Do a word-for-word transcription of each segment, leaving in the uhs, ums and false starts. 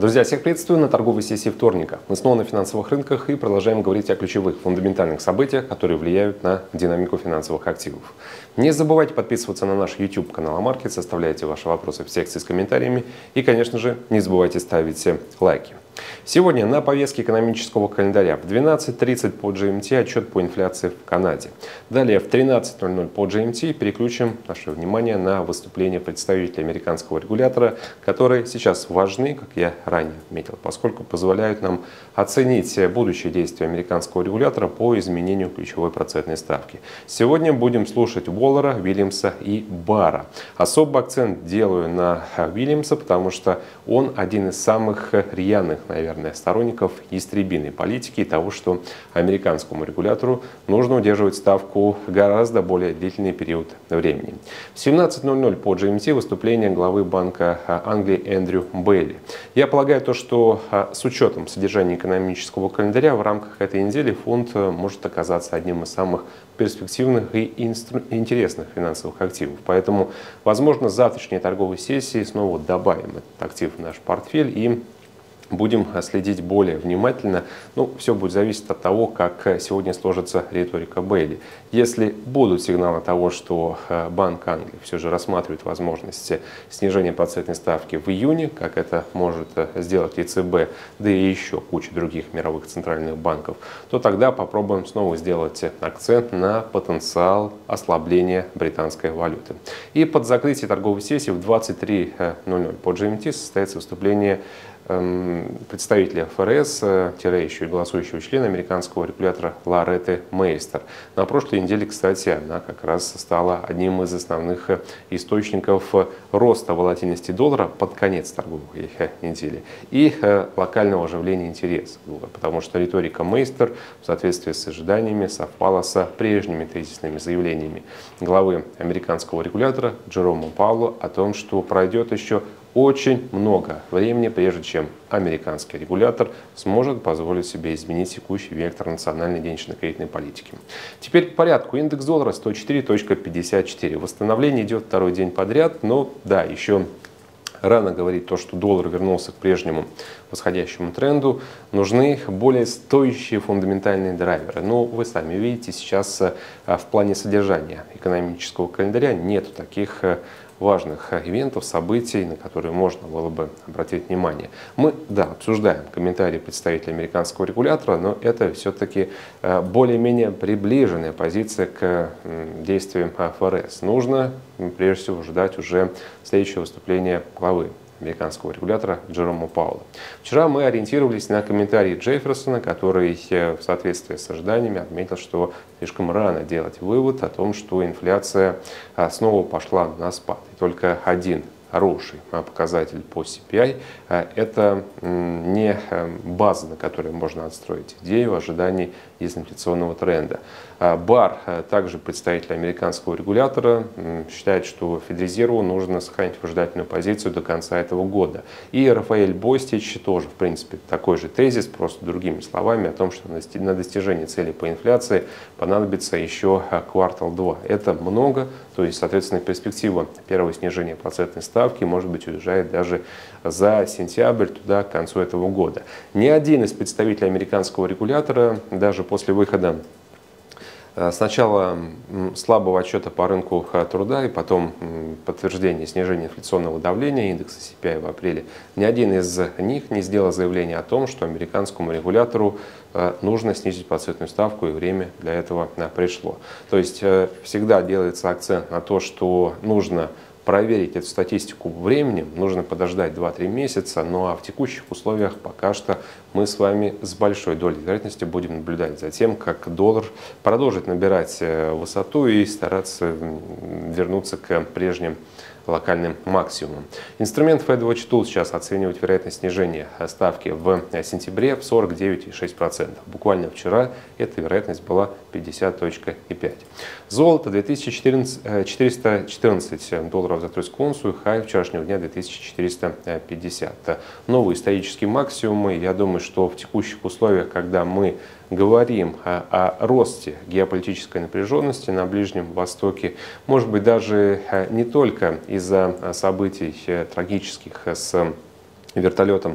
Друзья, всех приветствую на торговой сессии вторника. Мы снова на финансовых рынках и продолжаем говорить о ключевых фундаментальных событиях, которые влияют на динамику финансовых активов. Не забывайте подписываться на наш YouTube канал Амаркетс, оставляйте ваши вопросы в секции с комментариями и, конечно же, не забывайте ставить лайки. Сегодня на повестке экономического календаря в двенадцать тридцать по джи эм ти отчет по инфляции в Канаде. Далее в тринадцать ноль ноль по джи эм ти переключим наше внимание на выступление представителей американского регулятора, которые сейчас важны, как я ранее отметил, поскольку позволяют нам оценить будущие действия американского регулятора по изменению ключевой процентной ставки. Сегодня будем слушать Уоллера, Вильямса и Барра. Особый акцент делаю на Вильямса, потому что он один из самых рьяных, наверное, сторонников истребиной политики и того, что американскому регулятору нужно удерживать ставку гораздо более длительный период времени. В семнадцать ноль ноль по джи эм ти выступление главы Банка Англии Эндрю Бейли. Я полагаю, то, что с учетом содержания экономического календаря в рамках этой недели фунт может оказаться одним из самых перспективных и интересных финансовых активов. Поэтому, возможно, с завтрашней торговой сессии снова добавим этот актив в наш портфель и будем следить более внимательно. Ну, все будет зависеть от того, как сегодня сложится риторика Бейли. Если будут сигналы того, что Банк Англии все же рассматривает возможности снижения процентной ставки в июне, как это может сделать и цэ бэ, да и еще куча других мировых центральных банков, то тогда попробуем снова сделать акцент на потенциал ослабления британской валюты. И под закрытие торговой сессии в двадцать три ноль ноль по джи эм ти состоится выступление представителя эф эр эс, еще и голосующего члена американского регулятора Лоретты Мейстер. На прошлой неделе, кстати, она как раз стала одним из основных источников роста волатильности доллара под конец торговой недели и локального оживления интереса, потому что риторика Мейстер в соответствии с ожиданиями совпала с прежними тезисными заявлениями главы американского регулятора Джерома Пауэлла о том, что пройдет еще очень много времени, прежде чем американский регулятор сможет позволить себе изменить текущий вектор национальной денежно-кредитной политики. Теперь по порядку. Индекс доллара сто четыре пятьдесят четыре. Восстановление идет второй день подряд, но да, еще рано говорить то, что доллар вернулся к прежнему восходящему тренду. Нужны более стоящие фундаментальные драйверы. Но вы сами видите, сейчас в плане содержания экономического календаря нет таких важных ивентов, событий, на которые можно было бы обратить внимание. Мы, да, обсуждаем комментарии представителей американского регулятора, но это все-таки более-менее приближенная позиция к действиям эф эр эс. Нужно, прежде всего, ждать уже следующего выступления главы американского регулятора Джерома Пауэлла. Вчера мы ориентировались на комментарии Джефферсона, который в соответствии с ожиданиями отметил, что слишком рано делать вывод о том, что инфляция снова пошла на спад. И только один хороший показатель по си пи ай – это не база, на которой можно отстроить идею ожиданий из инфляционного тренда. Барр, также представитель американского регулятора, считает, что Федрезерву нужно сохранить выжидательную позицию до конца этого года. И Рафаэль Бостич тоже, в принципе, такой же тезис, просто другими словами, о том, что на достижение цели по инфляции понадобится еще квартал-два. Это много, то есть, соответственно, перспектива первого снижения процентной ставки, может быть, уезжает даже за сентябрь, туда, к концу этого года. Ни один из представителей американского регулятора, даже после выхода сначала слабого отчета по рынку труда и потом подтверждение снижения инфляционного давления индекса си пи ай в апреле, ни один из них не сделал заявление о том, что американскому регулятору нужно снизить процентную ставку, и время для этого пришло. То есть всегда делается акцент на то, что нужно проверить эту статистику временем, нужно подождать два-три месяца, ну а в текущих условиях пока что мы с вами с большой долей вероятности будем наблюдать за тем, как доллар продолжит набирать высоту и стараться вернуться к прежним локальным максимумом. Инструмент FedWatch Tool сейчас оценивает вероятность снижения ставки в сентябре в сорок девять целых шесть десятых процента. Буквально вчера эта вероятность была пятьдесят целых пять десятых процента. Золото две тысячи четыреста четырнадцать долларов за тройскую унцию, хай вчерашнего дня две тысячи четыреста пятьдесят. Новые исторические максимумы. Я думаю, что в текущих условиях, когда мы говорим о, о росте геополитической напряженности на Ближнем Востоке, может быть, даже не только из-за событий трагических с вертолетом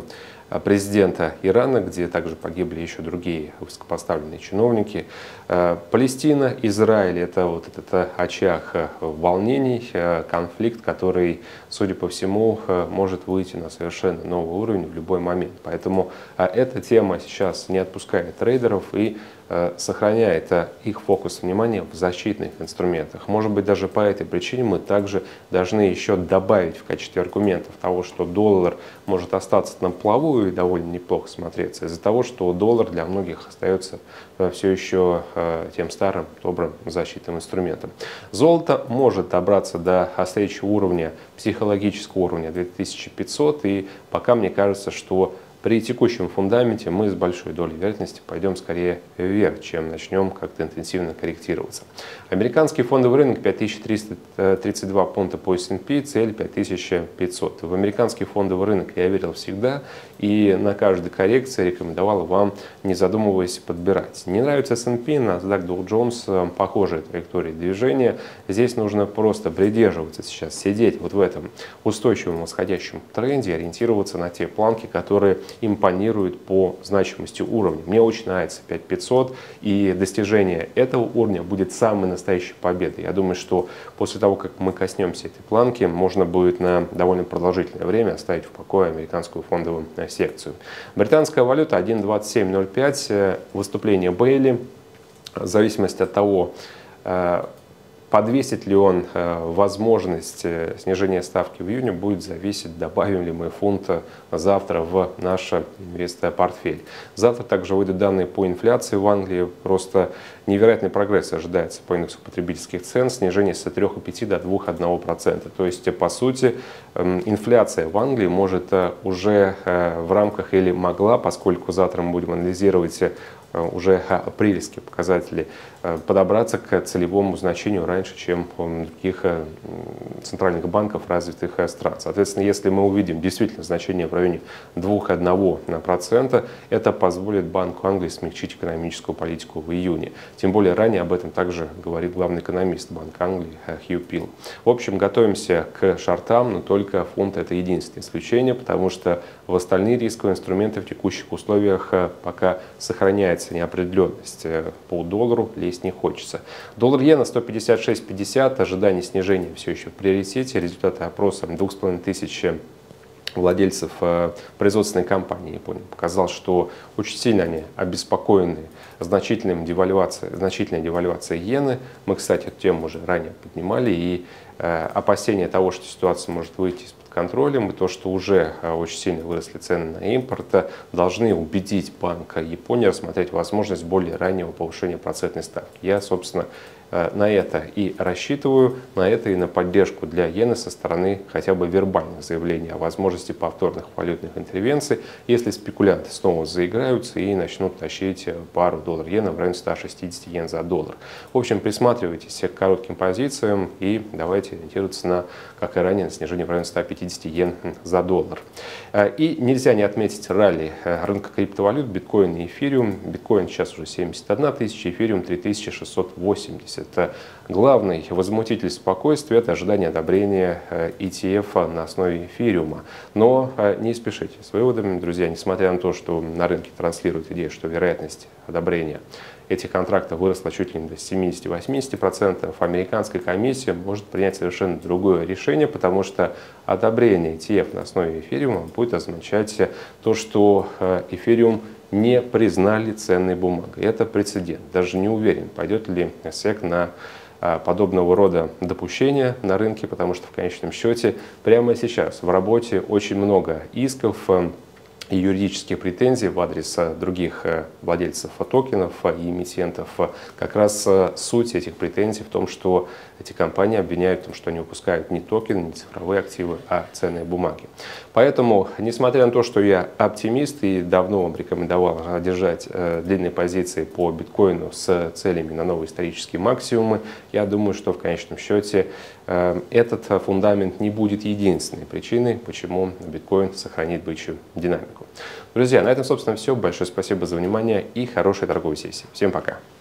президента Ирана, где также погибли еще другие высокопоставленные чиновники. Палестина, Израиль – это вот этот очаг волнений, конфликт, который, судя по всему, может выйти на совершенно новый уровень в любой момент. Поэтому эта тема сейчас не отпускает трейдеров и сохраняет их фокус внимания в защитных инструментах. Может быть, даже по этой причине мы также должны еще добавить в качестве аргументов того, что доллар может остаться на плаву и довольно неплохо смотреться, из-за того, что доллар для многих остается все еще тем старым добрым защитным инструментом. Золото может добраться до встречи уровня, психологического уровня две тысячи пятьсот, и пока мне кажется, что при текущем фундаменте мы с большой долей вероятности пойдем скорее вверх, чем начнем как-то интенсивно корректироваться. Американский фондовый рынок пять тысяч триста тридцать два пункта по эс энд пи, цель пять тысяч пятьсот. В американский фондовый рынок я верил всегда и на каждой коррекции рекомендовал вам, не задумываясь, подбирать. Не нравится эс энд пи, NASDAQ, Dow Jones, похожая траектория движения. Здесь нужно просто придерживаться сейчас, сидеть вот в этом устойчивом восходящем тренде, ориентироваться на те планки, которые импонирует по значимости уровня. Мне очень нравится пять тысяч пятьсот, и достижение этого уровня будет самой настоящей победой. Я думаю, что после того, как мы коснемся этой планки, можно будет на довольно продолжительное время оставить в покое американскую фондовую секцию. Британская валюта один двадцать семь ноль пять, выступление Бейли, в зависимости от того, подвесит ли он возможность снижения ставки в июне, будет зависеть, добавим ли мы фунта завтра в наш инвестпортфель. Завтра также выйдут данные по инфляции в Англии. Просто невероятный прогресс ожидается по индексу потребительских цен, снижение с трёх целых пяти десятых до двух целых одного процента. То есть, по сути, инфляция в Англии может уже в рамках или могла, поскольку завтра мы будем анализировать уже апрельские показатели, подобраться к целевому значению раньше, чем у других центральных банков развитых стран. Соответственно, если мы увидим действительно значение в районе двух целых одного процента, это позволит Банку Англии смягчить экономическую политику в июне. Тем более ранее об этом также говорит главный экономист Банка Англии Хью Пилл. В общем, готовимся к шортам, но только фунт — это единственное исключение, потому что в остальные рисковые инструменты в текущих условиях пока сохраняется неопределенность. По доллару лезть не хочется. Доллар-иена сто пятьдесят шесть пятьдесят, ожидание снижения все еще в приоритете. Результаты опроса двух с половиной тысяч владельцев производственной компании Японии показал, что очень сильно они обеспокоены значительной девальвацией, значительной девальвацией иены. Мы, кстати, эту тему уже ранее поднимали, и опасения того, что ситуация может выйти из-под контроля, и то, что уже очень сильно выросли цены на импорт, должны убедить Банк Японии рассмотреть возможность более раннего повышения процентной ставки. Я, собственно, на это и рассчитываю, на это и на поддержку для иены со стороны хотя бы вербальных заявлений о возможности повторных валютных интервенций, если спекулянты снова заиграются и начнут тащить пару доллар-иена в районе ста шестидесяти йен за доллар. В общем, присматривайтесь к коротким позициям и давайте ориентироваться на, как и ранее, на снижение в районе ста пятидесяти йен за доллар. И нельзя не отметить ралли рынка криптовалют, биткоин и эфириум. Биткоин сейчас уже семьдесят одна тысяча, эфириум три тысячи шестьсот восемьдесят. Это главный возмутитель спокойствия, это ожидание одобрения и ти эф на основе эфириума. Но не спешите с выводами, друзья, несмотря на то, что на рынке транслируют идею, что вероятность одобрения этих контрактов выросла чуть ли не до семидесяти-восьмидесяти процентов, американская комиссия может принять совершенно другое решение, потому что одобрение и ти эф на основе эфириума будет означать то, что эфириум не признали ценной бумагой. Это прецедент. Даже не уверен, пойдет ли сек на подобного рода допущения на рынке, потому что в конечном счете прямо сейчас в работе очень много исков и юридических претензий в адрес других владельцев токенов и эмитентов. Как раз суть этих претензий в том, что эти компании обвиняют в том, что они выпускают не токены, не цифровые активы, а ценные бумаги. Поэтому, несмотря на то, что я оптимист и давно вам рекомендовал держать длинные позиции по биткоину с целями на новые исторические максимумы, я думаю, что в конечном счете этот фундамент не будет единственной причиной, почему биткоин сохранит бычью динамику. Друзья, на этом, собственно, все. Большое спасибо за внимание и хорошей торговой сессии. Всем пока!